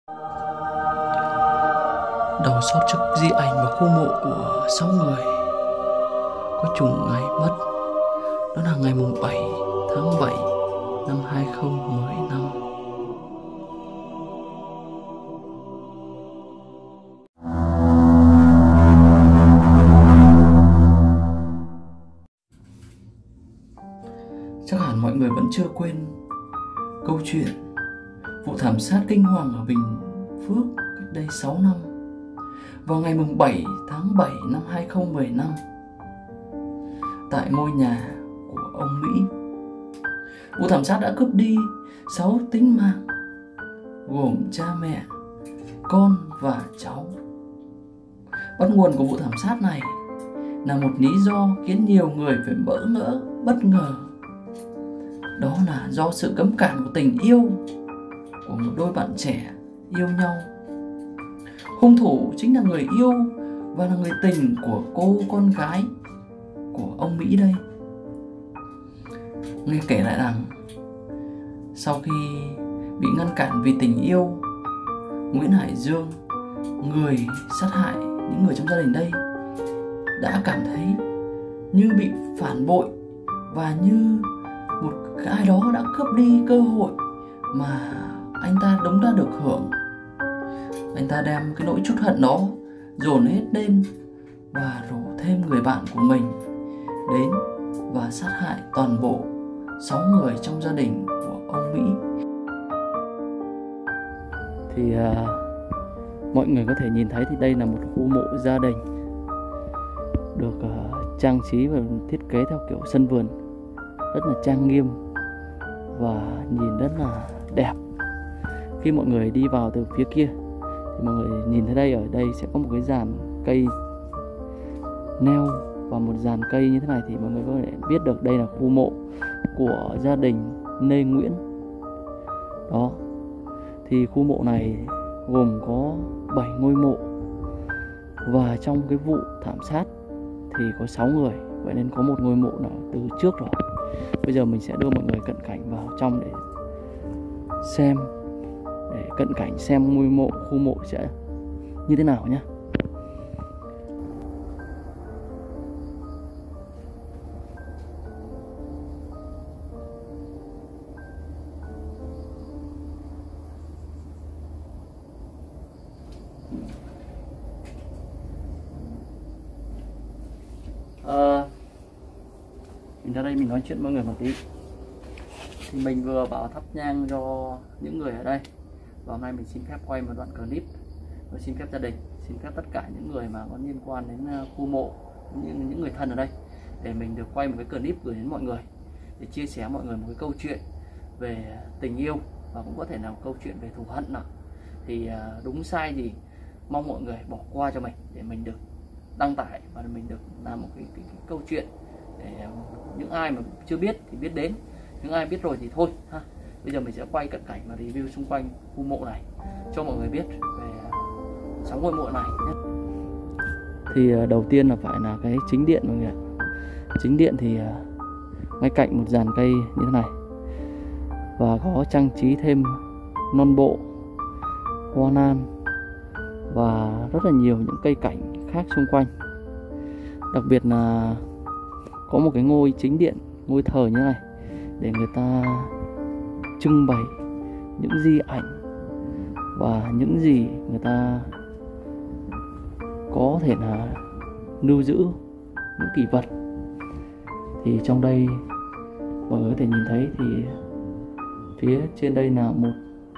Đau xót trước di ảnh và khu mộ của 6 người có trùng ngày mất. Đó là ngày mùng 7 tháng 7 năm 2015. Chắc hẳn mọi người vẫn chưa quên câu chuyện vụ thảm sát kinh hoàng ở Bình Phước cách đây 6 năm, vào ngày mùng 7 tháng 7 năm 2015, tại ngôi nhà của ông Mỹ. Vụ thảm sát đã cướp đi 6 tính mạng, gồm cha mẹ, con và cháu. Bắt nguồn của vụ thảm sát này là một lý do khiến nhiều người phải bỡ ngỡ, bất ngờ. Đó là do sự cấm cản của tình yêu của một đôi bạn trẻ yêu nhau. Hung thủ chính là người yêu và là người tình của cô con gái của ông Mỹ đây. Nghe kể lại rằng sau khi bị ngăn cản vì tình yêu, Nguyễn Hải Dương, người sát hại những người trong gia đình đây, đã cảm thấy như bị phản bội và như một ai đó đã cướp đi cơ hội mà anh ta đúng đã được hưởng. Anh ta đem cái nỗi trút hận đó dồn hết lên và rủ thêm người bạn của mình đến và sát hại toàn bộ 6 người trong gia đình của ông Mỹ. Thì mọi người có thể nhìn thấy thì đây là một khu mộ gia đình được trang trí và thiết kế theo kiểu sân vườn rất là trang nghiêm và nhìn rất là đẹp. Khi mọi người đi vào từ phía kia thì mọi người nhìn thấy đây, ở đây sẽ có một cái dàn cây neo và một dàn cây như thế này, thì mọi người có thể biết được đây là khu mộ của gia đình Lê Nguyễn. Đó, thì khu mộ này gồm có 7 ngôi mộ, và trong cái vụ thảm sát thì có 6 người, vậy nên có một ngôi mộ nào từ trước rồi. Bây giờ mình sẽ đưa mọi người cận cảnh vào trong để xem, để cận cảnh xem ngôi mộ, khu mộ sẽ như thế nào nhé. Mình ra đây mình nói chuyện với mọi người một tí. Thì mình vừa bảo thắp nhang cho những người ở đây, và hôm nay mình xin phép quay một đoạn clip và xin phép gia đình, xin phép tất cả những người mà có liên quan đến khu mộ, những người thân ở đây, để mình được quay một cái clip gửi đến mọi người để chia sẻ mọi người một cái câu chuyện về tình yêu, và cũng có thể là một câu chuyện về thù hận nào. Thì đúng sai thì mong mọi người bỏ qua cho mình để mình được đăng tải và mình được làm một cái câu chuyện để những ai mà chưa biết thì biết đến, những ai biết rồi thì thôi ha. Bây giờ mình sẽ quay cận cảnh và review xung quanh khu mộ này cho mọi người biết về 6 ngôi mộ này nhé. Thì đầu tiên là phải là cái chính điện mọi người. Chính điện thì ngay cạnh một dàn cây như thế này, và có trang trí thêm non bộ, hoa lan và rất là nhiều những cây cảnh khác xung quanh. Đặc biệt là có một cái ngôi chính điện, ngôi thờ như thế này để người ta trưng bày những di ảnh và những gì người ta có thể là lưu giữ, những kỷ vật. Thì trong đây mọi người có thể nhìn thấy thì phía trên đây là một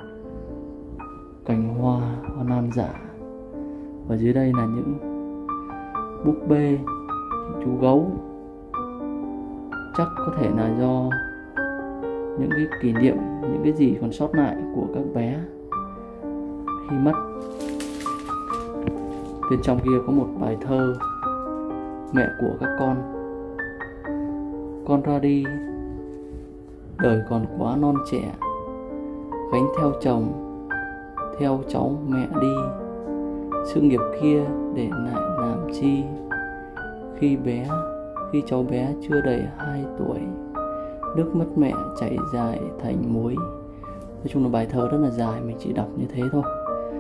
cành hoa lan giả, và dưới đây là những búp bê, chú gấu, chắc có thể là do những cái kỷ niệm, những cái gì còn sót lại của các bé khi mất. Bên trong kia có một bài thơ mẹ của các con ra đi, đời còn quá non trẻ, gánh theo chồng, theo cháu mẹ đi, sự nghiệp kia để lại làm chi, khi cháu bé chưa đầy 2 tuổi, nước mắt mẹ chảy dài thành muối. Nói chung là bài thơ rất là dài, mình chỉ đọc như thế thôi.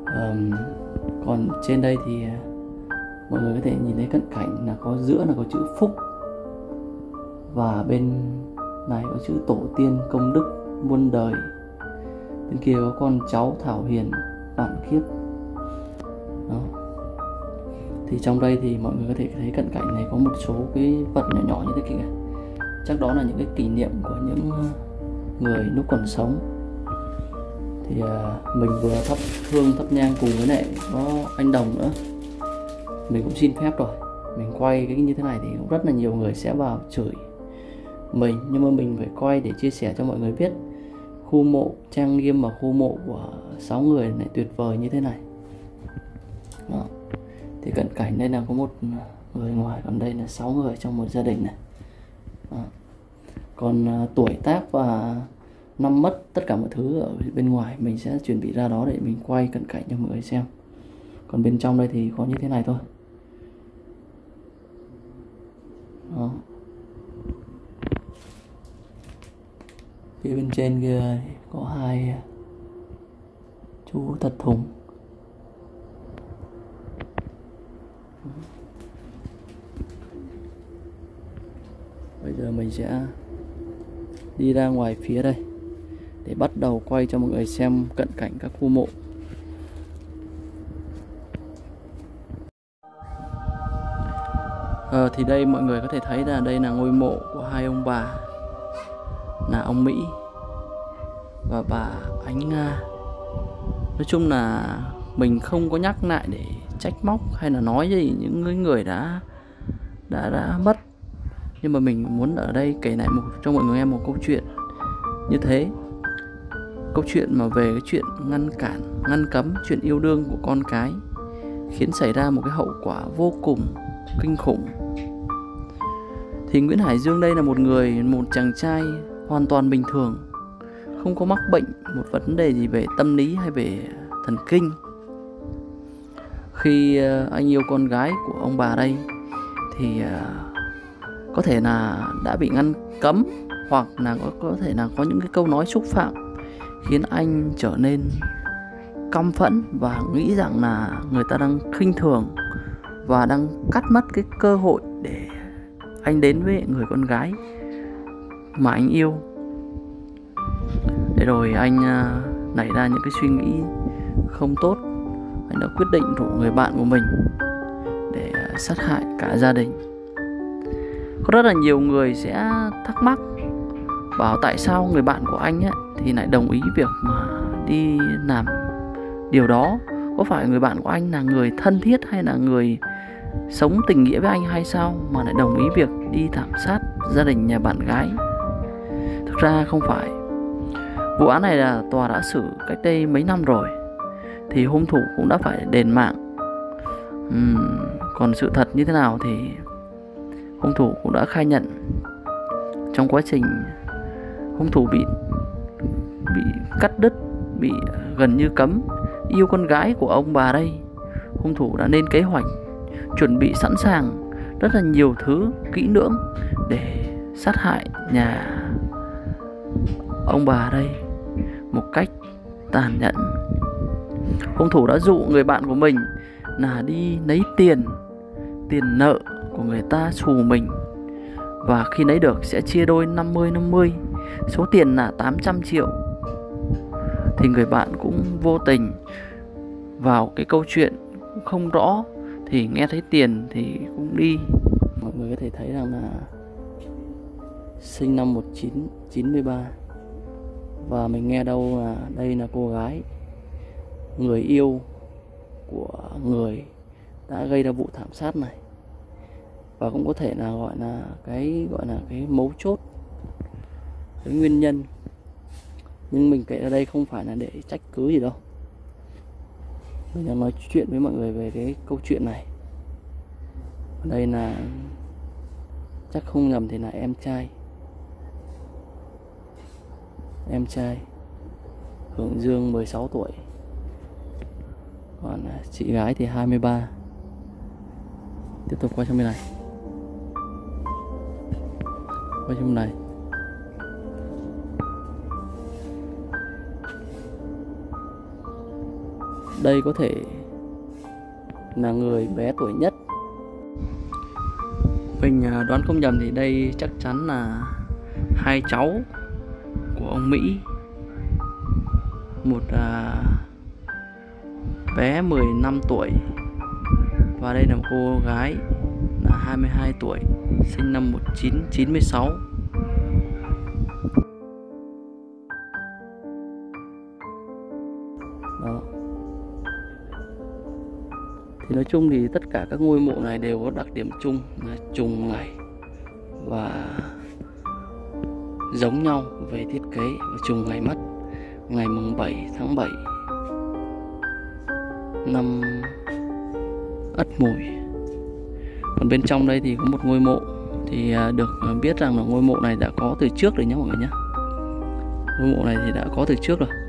Còn trên đây thì mọi người có thể nhìn thấy cận cảnh là có giữa là có chữ Phúc, và bên này có chữ Tổ tiên công đức muôn đời, bên kia có con cháu Thảo Hiền vạn kiếp. Đó. Thì trong đây thì mọi người có thể thấy cận cảnh này có một số cái vật nhỏ nhỏ như thế kìa. Chắc đó là những cái kỷ niệm của những người lúc còn sống. Thì mình vừa thắp hương thắp nhang cùng với lại có anh Đồng nữa. Mình cũng xin phép rồi. Mình quay cái như thế này thì cũng rất là nhiều người sẽ vào chửi mình, nhưng mà mình phải quay để chia sẻ cho mọi người biết khu mộ trang nghiêm và khu mộ của 6 người này tuyệt vời như thế này. Đó. Thì cận cảnh đây là có một người ngoài, còn đây là 6 người trong một gia đình này. Đó. Còn tuổi tác và năm mất tất cả mọi thứ ở bên ngoài mình sẽ chuẩn bị ra đó để mình quay cận cảnh cho mọi người xem. Còn bên trong đây thì có như thế này thôi. Đó. Phía bên trên kia có 2 chú thật thùng. Bây giờ mình sẽ đi ra ngoài phía đây để bắt đầu quay cho mọi người xem cận cảnh các khu mộ. Thì đây mọi người có thể thấy là đây là ngôi mộ của 2 ông bà, là ông Mỹ và bà Ánh Nga. Nói chung là mình không có nhắc lại để trách móc hay là nói gì những người đã mất, nhưng mà mình muốn ở đây kể lại cho mọi người nghe một câu chuyện như thế. Câu chuyện mà về cái chuyện ngăn cản, ngăn cấm chuyện yêu đương của con cái, khiến xảy ra một cái hậu quả vô cùng kinh khủng. Thì Nguyễn Hải Dương đây là một chàng trai hoàn toàn bình thường, không có mắc bệnh một vấn đề gì về tâm lý hay về thần kinh. Khi anh yêu con gái của ông bà đây thì có thể là đã bị ngăn cấm, hoặc là có thể là có những cái câu nói xúc phạm khiến anh trở nên căm phẫn và nghĩ rằng là người ta đang khinh thường và đang cắt mất cái cơ hội để anh đến với người con gái mà anh yêu. Để rồi anh nảy ra những cái suy nghĩ không tốt. Anh đã quyết định rủ người bạn của mình để sát hại cả gia đình. Có rất là nhiều người sẽ thắc mắc, bảo tại sao người bạn của anh ấy thì lại đồng ý việc mà đi làm điều đó. Có phải người bạn của anh là người thân thiết hay là người sống tình nghĩa với anh hay sao mà lại đồng ý việc đi thảm sát gia đình nhà bạn gái? Thực ra không phải. Vụ án này là tòa đã xử cách đây mấy năm rồi, thì hung thủ cũng đã phải đền mạng. Còn sự thật như thế nào thì hung thủ cũng đã khai nhận. Trong quá trình hung thủ bị cắt đứt, bị gần như cấm yêu con gái của ông bà đây, hung thủ đã lên kế hoạch, chuẩn bị sẵn sàng rất là nhiều thứ kỹ lưỡng để sát hại nhà ông bà đây một cách tàn nhẫn. Hung thủ đã dụ người bạn của mình là đi lấy tiền nợ của người ta xù mình, và khi lấy được sẽ chia đôi 50-50, số tiền là 800 triệu. Thì người bạn cũng vô tình vào cái câu chuyện cũng không rõ, thì nghe thấy tiền thì cũng đi. Mọi người có thể thấy rằng là sinh năm 1993, và mình nghe đâu là đây là cô gái, người yêu của người đã gây ra vụ thảm sát này, và cũng có thể là gọi là cái mấu chốt, cái nguyên nhân. Nhưng mình kể ở đây không phải là để trách cứ gì đâu, mình đang nói chuyện với mọi người về cái câu chuyện này. Ở đây là chắc không nhầm thì là em trai Hưởng Dương 16 tuổi, còn chị gái thì 23. Tiếp tục qua trong bên này, qua trong này. Đây có thể là người bé tuổi nhất. Mình đoán không nhầm thì đây chắc chắn là hai cháu của ông Mỹ. Một bé 15 tuổi và đây là một cô gái là 22 tuổi, sinh năm 1996. Đó. Thì nói chung thì tất cả các ngôi mộ này đều có đặc điểm chung là trùng ngày và giống nhau về thiết kế, và trùng ngày mất ngày mùng 7 tháng 7 năm Ất Mùi. Còn bên trong đây thì có một ngôi mộ, thì được biết rằng là ngôi mộ này đã có từ trước rồi nhé mọi người nhé. Ngôi mộ này thì đã có từ trước rồi.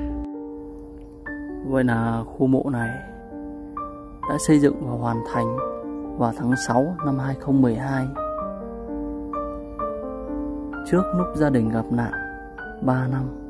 Vậy là khu mộ này đã xây dựng và hoàn thành vào tháng 6 năm 2012, trước lúc gia đình gặp nạn 3 năm.